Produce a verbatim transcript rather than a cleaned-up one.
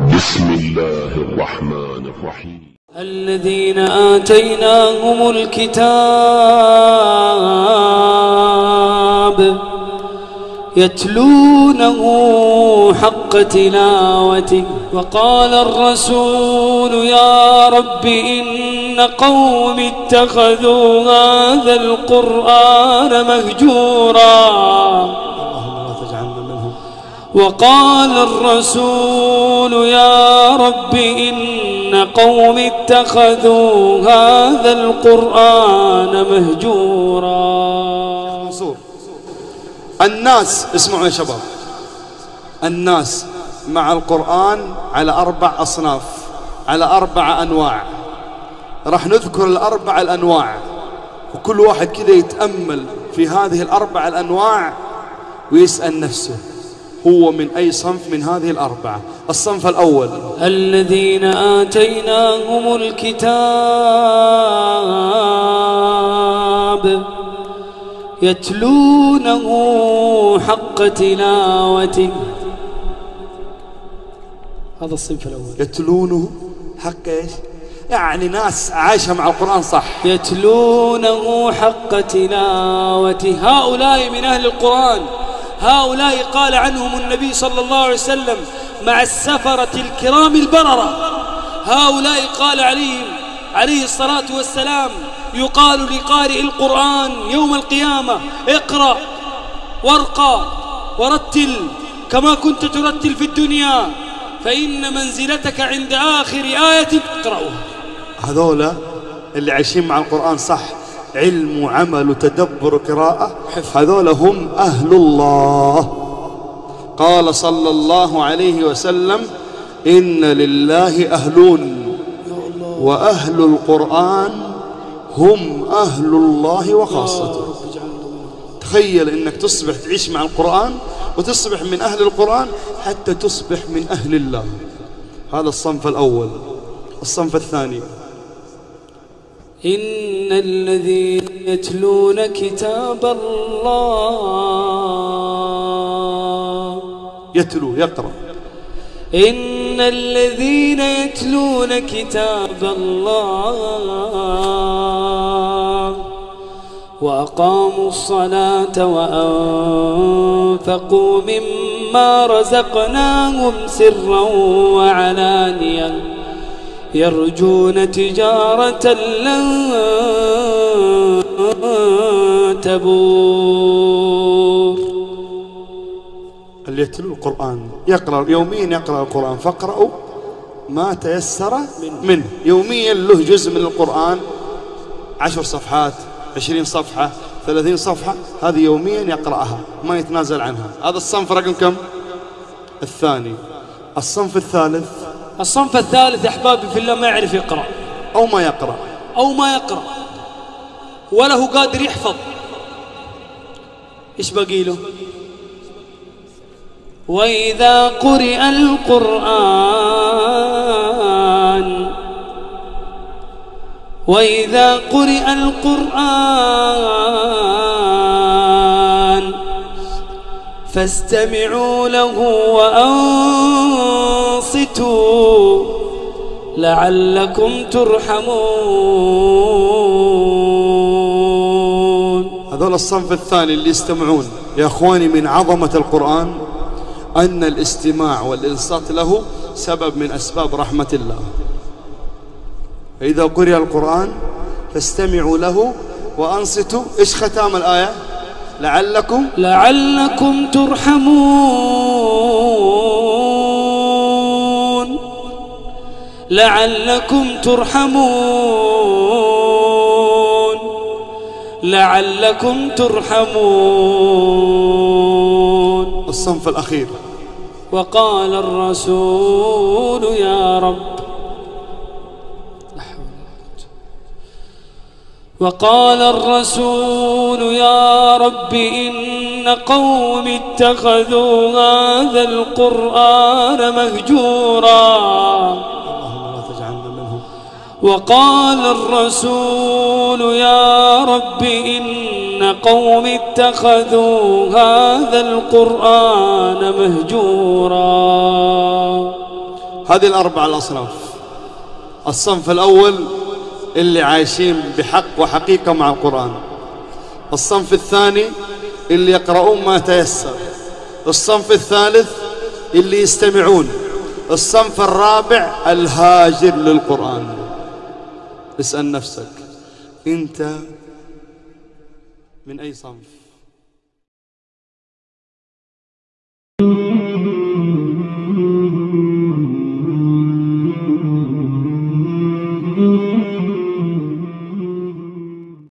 بسم الله الرحمن الرحيم. الذين آتيناهم الكتاب يتلونه حق تلاوته. وقال الرسول يا رب إن قوم اتخذوا هذا القرآن مهجورا. وقال الرسول يا رب إن قوم اتخذوا هذا القرآن مهجورا. منصور، الناس اسمعوا يا شباب، الناس مع القرآن على أربع أصناف، على أربع أنواع. راح نذكر الأربع الأنواع، وكل واحد كذا يتأمل في هذه الأربع الأنواع ويسأل نفسه هو من أي صنف من هذه الأربعة. الصنف الأول الذين آتيناهم الكتاب يتلونه حق تلاوته. هذا الصنف الأول، يتلونه حق إيش؟ يعني ناس عايشة مع القرآن صح، يتلونه حق تلاوته. هؤلاء من أهل القرآن، هؤلاء قال عنهم النبي صلى الله عليه وسلم مع السفرة الكرام البررة. هؤلاء قال عليهم عليه الصلاة والسلام يقال لقارئ القرآن يوم القيامة اقرأ وارقى ورتل كما كنت ترتل في الدنيا فإن منزلتك عند آخر آية تقرأها. هذولا اللي عايشين مع القرآن صح، علم وعمل وتدبر وقراءة، هذولا هم أهل الله. قال صلى الله عليه وسلم إن لله أهلون وأهل القرآن هم أهل الله وخاصته. تخيل إنك تصبح تعيش مع القرآن وتصبح من أهل القرآن حتى تصبح من أهل الله. هذا الصنف الأول. الصنف الثاني إن الذين يتلون كتاب الله يتلو يقرأ إن الذين يتلون كتاب الله وأقاموا الصلاة وأنفقوا مما رزقناهم سرا وعلانية يرجون تجارة لن تبور. اللي يتلو القرآن يقرأ يوميا، يقرأ القرآن فاقرأوا ما تيسر منه. يوميا له جزء من القرآن، عشر صفحات، عشرين صفحة، ثلاثين صفحة، هذه يوميا يقرأها ما يتنازل عنها. هذا الصنف رقم كم؟ الثاني. الصنف الثالث الصنف الثالث أحبابي في الله ما يعرف يقرأ أو ما يقرأ أو ما يقرأ ولا هو قادر يحفظ. إيش باقي له؟ وإذا قرئ القرآن وإذا قرئ القرآن فاستمعوا له وأنصتوا لعلكم ترحمون. هذول الصنف الثاني اللي يستمعون. يا أخواني من عظمة القرآن أن الاستماع والإنصات له سبب من أسباب رحمة الله. فإذا قرئ القرآن فاستمعوا له وأنصتوا. إيش ختام الآية؟ لعلكم لعلكم ترحمون لعلكم ترحمون لعلكم ترحمون. الصنف الأخير وقال الرسول يا رب وقال الرسول يا رب إن قوم اتخذوا هذا القرآن مهجورا. وقال الرسول يا رب إن قوم اتخذوا هذا القرآن مهجورا. هذه الأربع الأصناف. الصنف الأول اللي عايشين بحق وحقيقة مع القرآن. الصنف الثاني اللي يقرؤون ما تيسر. الصنف الثالث اللي يستمعون. الصنف الرابع الهاجر للقرآن. اسأل نفسك أنت من أي صنف؟